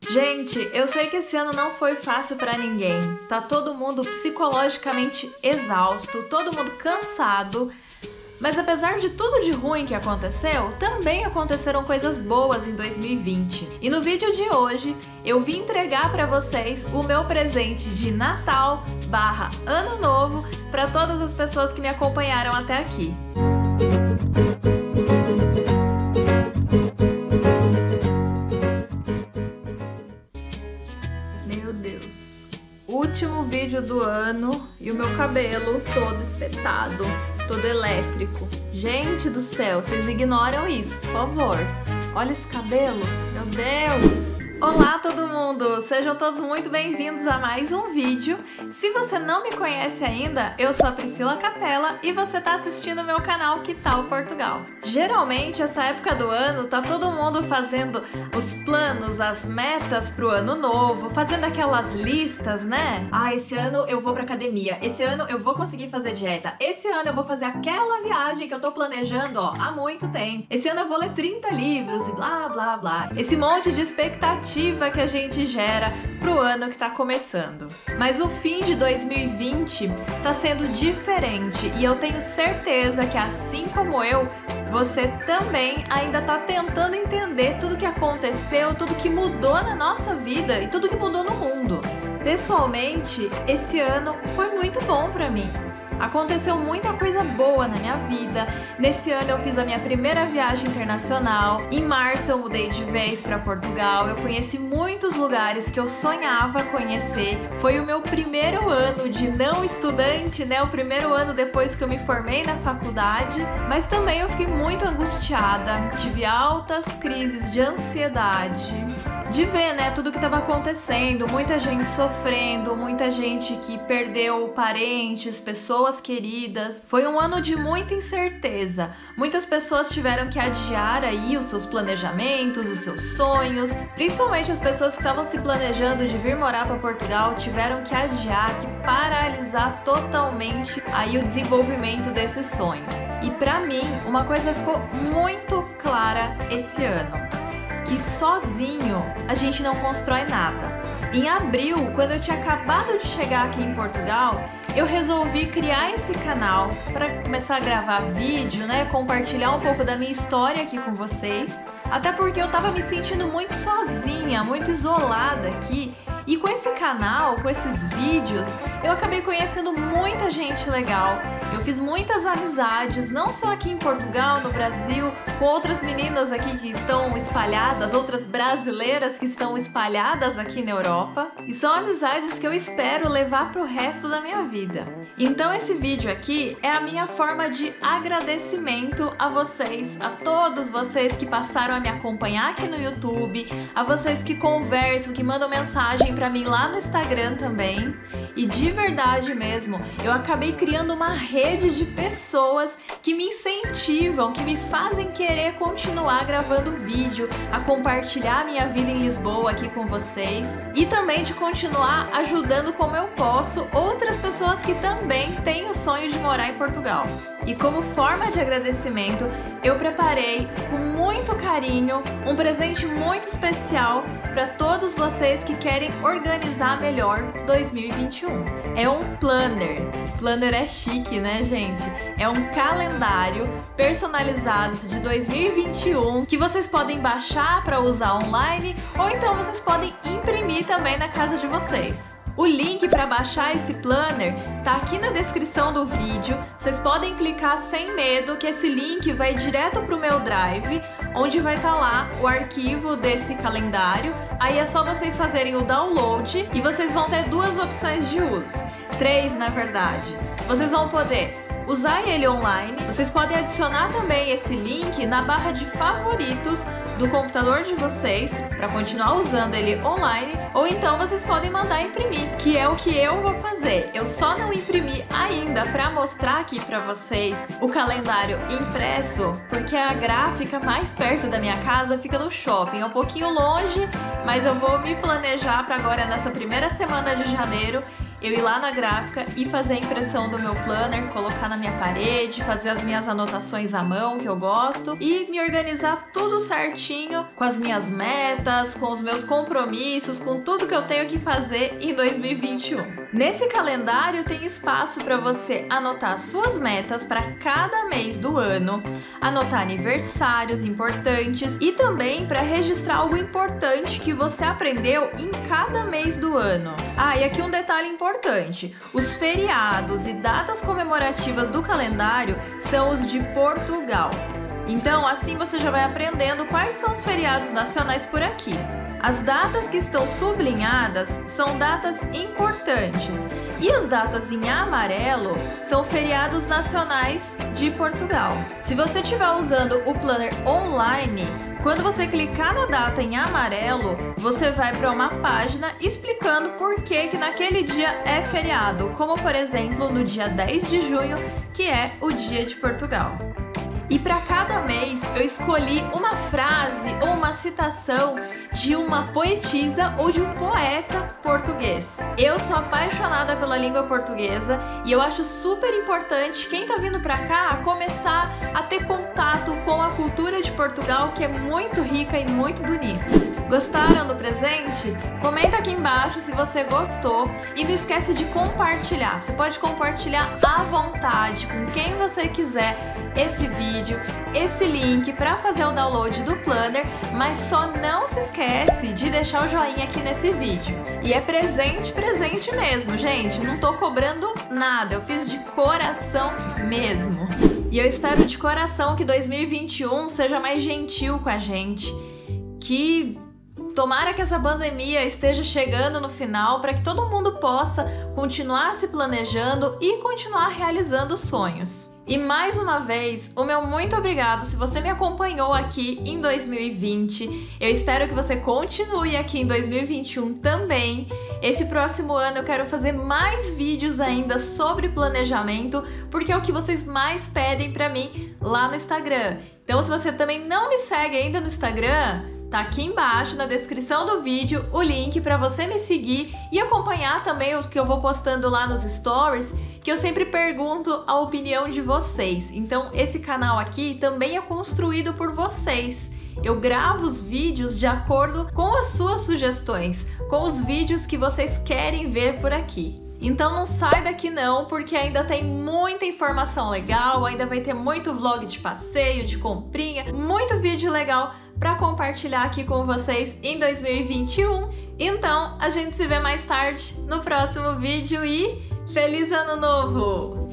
Gente, eu sei que esse ano não foi fácil pra ninguém. Tá todo mundo psicologicamente exausto, todo mundo cansado. Mas apesar de tudo de ruim que aconteceu, também aconteceram coisas boas em 2020. E no vídeo de hoje, eu vim entregar pra vocês o meu presente de Natal/Ano Novo pra todas as pessoas que me acompanharam até aqui. Meu Deus, último vídeo do ano e o meu cabelo todo espetado, todo elétrico. Gente do céu, vocês ignoram isso, por favor. Olha esse cabelo, meu Deus! Olá todo mundo, sejam todos muito bem-vindos a mais um vídeo. Se você não me conhece ainda, eu sou a Priscila Capella e você está assistindo o meu canal Que Tal Portugal. Geralmente, essa época do ano, tá todo mundo fazendo os planos, as metas pro ano novo, fazendo aquelas listas, né? Ah, esse ano eu vou pra academia, esse ano eu vou conseguir fazer dieta, esse ano eu vou fazer aquela viagem que eu tô planejando, ó, há muito tempo. Esse ano eu vou ler 30 livros e blá, blá, blá. Esse monte de expectativa que a gente gera pro ano que tá começando. Mas o fim de 2020 tá sendo diferente e eu tenho certeza que, assim como eu, você também ainda tá tentando entender tudo que aconteceu, tudo que mudou na nossa vida e tudo que mudou no mundo. Pessoalmente, esse ano foi muito bom pra mim. Aconteceu muita coisa boa na minha vida. Nesse ano eu fiz a minha primeira viagem internacional. Em março eu mudei de vez para Portugal. Eu conheci muitos lugares que eu sonhava conhecer. Foi o meu primeiro ano de não estudante, né? O primeiro ano depois que eu me formei na faculdade. Mas também eu fiquei muito angustiada. Tive altas crises de ansiedade. De ver, né, tudo que estava acontecendo, muita gente sofrendo, muita gente que perdeu parentes, pessoas queridas. Foi um ano de muita incerteza. Muitas pessoas tiveram que adiar aí os seus planejamentos, os seus sonhos. Principalmente as pessoas que estavam se planejando de vir morar para Portugal tiveram que adiar, que paralisar totalmente aí o desenvolvimento desse sonho. E para mim, uma coisa ficou muito clara esse ano: que sozinho a gente não constrói nada. Em abril, quando eu tinha acabado de chegar aqui em Portugal, eu resolvi criar esse canal para começar a gravar vídeo, né, compartilhar um pouco da minha história aqui com vocês. Até porque eu tava me sentindo muito sozinha, muito isolada aqui. E com esse canal, com esses vídeos, eu acabei conhecendo muita gente legal. Eu fiz muitas amizades, não só aqui em Portugal, no Brasil, com outras meninas aqui que estão espalhadas, outras brasileiras que estão espalhadas aqui na Europa. E são amizades que eu espero levar pro resto da minha vida. Então esse vídeo aqui é a minha forma de agradecimento a vocês, a todos vocês que passaram a me acompanhar aqui no YouTube, a vocês que conversam, que mandam mensagem pra mim lá no Instagram também. E de verdade mesmo, eu acabei criando uma rede de pessoas que me incentivam, que me fazem querer continuar gravando vídeo, a compartilhar a minha vida em Lisboa aqui com vocês e também de continuar ajudando como eu posso outras pessoas que também têm o sonho de morar em Portugal. E como forma de agradecimento, eu preparei com muito carinho um presente muito especial para todos vocês que querem organizar melhor 2021. É um planner. Planner é chique, né, gente? É um calendário personalizado de 2021 que vocês podem baixar para usar online ou então vocês podem imprimir também na casa de vocês. O link para baixar esse planner tá aqui na descrição do vídeo. Vocês podem clicar sem medo que esse link vai direto pro meu Drive, onde vai estar lá o arquivo desse calendário. Aí é só vocês fazerem o download e vocês vão ter duas opções de uso. 3, na verdade. Vocês vão poder usar ele online. Vocês podem adicionar também esse link na barra de favoritos do computador de vocês para continuar usando ele online, ou então vocês podem mandar imprimir, que é o que eu vou fazer. Eu só não imprimi ainda para mostrar aqui para vocês o calendário impresso, porque a gráfica mais perto da minha casa fica no shopping, é um pouquinho longe, mas eu vou me planejar para agora nessa primeira semana de janeiro eu ir lá na gráfica e fazer a impressão do meu planner, colocar na minha parede, fazer as minhas anotações à mão, que eu gosto, e me organizar tudo certinho com as minhas metas, com os meus compromissos, com tudo que eu tenho que fazer em 2021. Nesse calendário tem espaço para você anotar suas metas para cada mês do ano, anotar aniversários importantes e também para registrar algo importante que você aprendeu em cada mês do ano. Ah, e aqui um detalhe importante: os feriados e datas comemorativas do calendário são os de Portugal. Então, assim você já vai aprendendo quais são os feriados nacionais por aqui. As datas que estão sublinhadas são datas importantes e as datas em amarelo são feriados nacionais de Portugal. Se você estiver usando o planner online, quando você clicar na data em amarelo, você vai para uma página explicando por que naquele dia é feriado, como por exemplo no dia 10 de junho, que é o Dia de Portugal. E para cada mês eu escolhi uma frase ou uma citação de uma poetisa ou de um poeta português. Eu sou apaixonada pela língua portuguesa e eu acho super importante quem tá vindo para cá começar a ter contato com a cultura de Portugal, que é muito rica e muito bonita. Gostaram do presente? Comenta aqui embaixo se você gostou e não esquece de compartilhar. Você pode compartilhar à vontade com quem você quiser esse vídeo, esse link para fazer o download do planner, mas só não se esquece de deixar o joinha aqui nesse vídeo. E é presente mesmo, gente, não tô cobrando nada, eu fiz de coração mesmo. E eu espero de coração que 2021 seja mais gentil com a gente, que tomara que essa pandemia esteja chegando no final para que todo mundo possa continuar se planejando e continuar realizando sonhos. E mais uma vez, o meu muito obrigado se você me acompanhou aqui em 2020. Eu espero que você continue aqui em 2021 também. Esse próximo ano eu quero fazer mais vídeos ainda sobre planejamento, porque é o que vocês mais pedem pra mim lá no Instagram. Então, se você também não me segue ainda no Instagram, tá aqui embaixo na descrição do vídeo o link para você me seguir e acompanhar também o que eu vou postando lá nos stories, que eu sempre pergunto a opinião de vocês. Então esse canal aqui também é construído por vocês. Eu gravo os vídeos de acordo com as suas sugestões, com os vídeos que vocês querem ver por aqui. Então não sai daqui não, porque ainda tem muita informação legal, ainda vai ter muito vlog de passeio, de comprinha, muito vídeo legal para compartilhar aqui com vocês em 2021. Então a gente se vê mais tarde no próximo vídeo e feliz ano novo!